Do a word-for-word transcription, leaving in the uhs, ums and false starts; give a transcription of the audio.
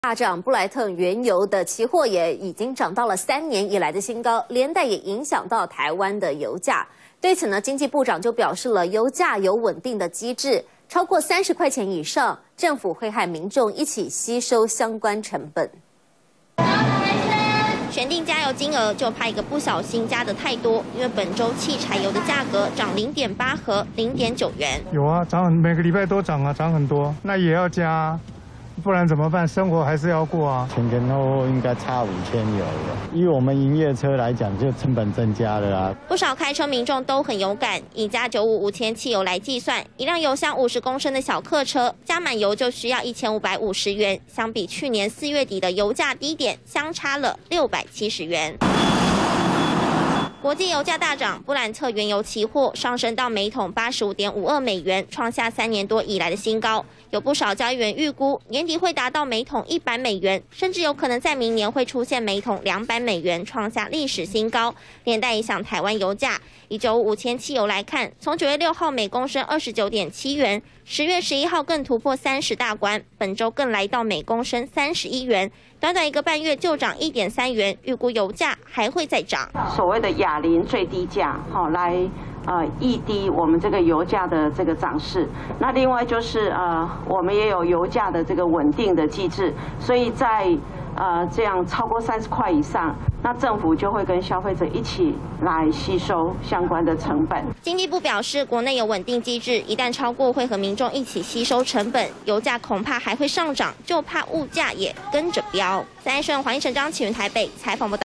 大涨，布莱特原油的期货也已经涨到了三年以来的新高，连带也影响到台湾的油价。对此呢，经济部长就表示了，油价有稳定的机制，超过三十块钱以上，政府会和民众一起吸收相关成本。 选定加油金额，就怕一个不小心加的太多，因为本周汽柴油的价格涨零点八和零点九元。有啊，涨很每个礼拜都涨啊，涨很多，那也要加。 不然怎么办？生活还是要过啊。 前前后后应该差五千有了。以我们营业车来讲，就成本增加了啊。 不少开车民众都很有感，以加九五五千汽油来计算，一辆油箱五十公升的小客车加满油就需要一千五百五十元，相比去年四月底的油价低点，相差了六百七十元。 国际油价大涨，布兰特原油期货上升到每桶八十五点五二美元，创下三年多以来的新高。有不少交易员预估年底会达到每桶一百美元，甚至有可能在明年会出现每桶两百美元，创下历史新高，连带影响台湾油价。以九五五千汽油来看，从九月六号每公升二十九点七元，十月十一号更突破三十大关，本周更来到每公升三十一元，短短一个半月就涨一点三元，预估油价还会再涨。 所谓的亚林最低价，好来呃抑低我们这个油价的这个涨势。那另外就是呃我们也有油价的这个稳定的机制，所以在呃这样超过三十块以上，那政府就会跟消费者一起来吸收相关的成本。 经济部表示，国内有稳定机制，一旦超过会和民众一起吸收成本，油价恐怕还会上涨，就怕物价也跟着飙。三立新闻黄一成、张启云台北采访报道。